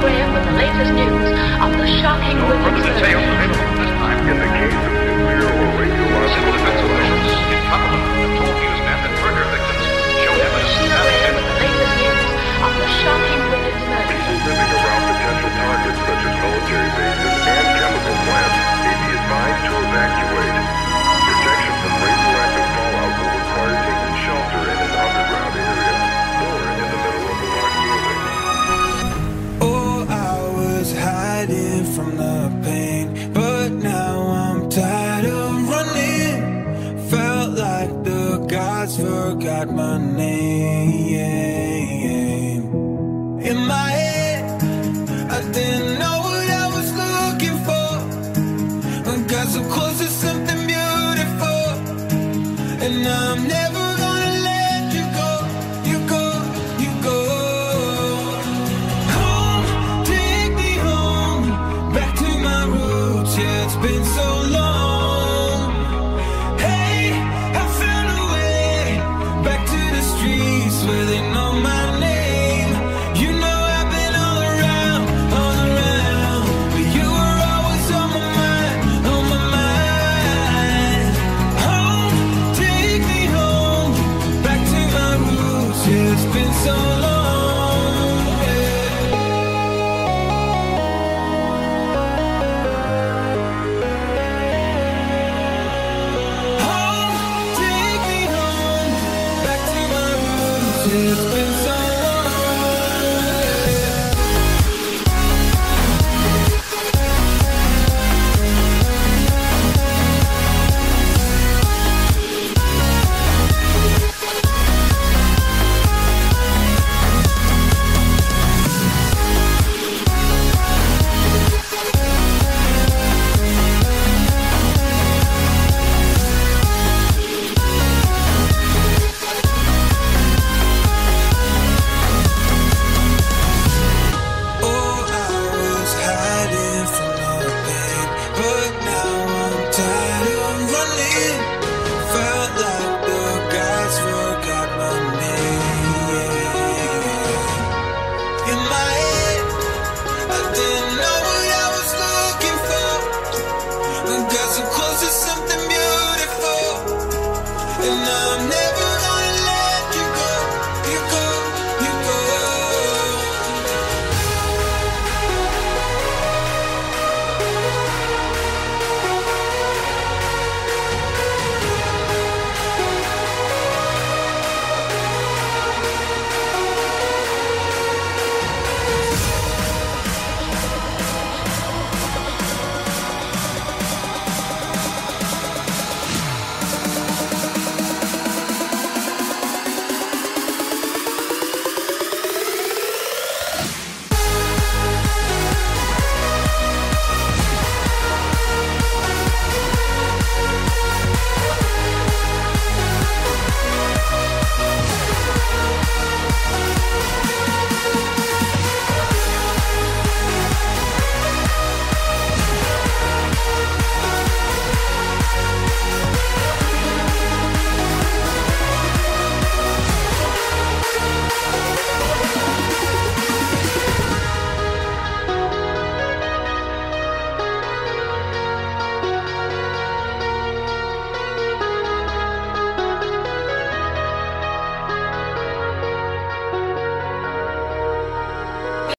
Graham with the latest news on the shocking women's murder. In the case of nuclear or radiological defense officials in Cumberland have told newsmen that murder victims show evidence Graham with the latest news on the shocking women's murder. people living around potential targets such as military bases and chemical plants may be advised to evacuate. Protection from radioactive fallout will require taking shelter in an underground area or in the middle of a large building. Oh, I was hiding from the pain, but now I'm tired of running. Felt like the gods forgot my name. In my head, I didn't know what I was looking for. I got so close to something beautiful, and I'm never gonna let you go. You go, you go. Home, take me home, back to my roots. Yeah, it's been so long. Hey, I found a way back to the streets where they know my name. You know I've been all around, but you were always on my mind, on my mind. Home, take me home, back to my roots. Yeah, it's been so long. Yeah. Home, take me home, back to my roots. Yeah, it's been so long.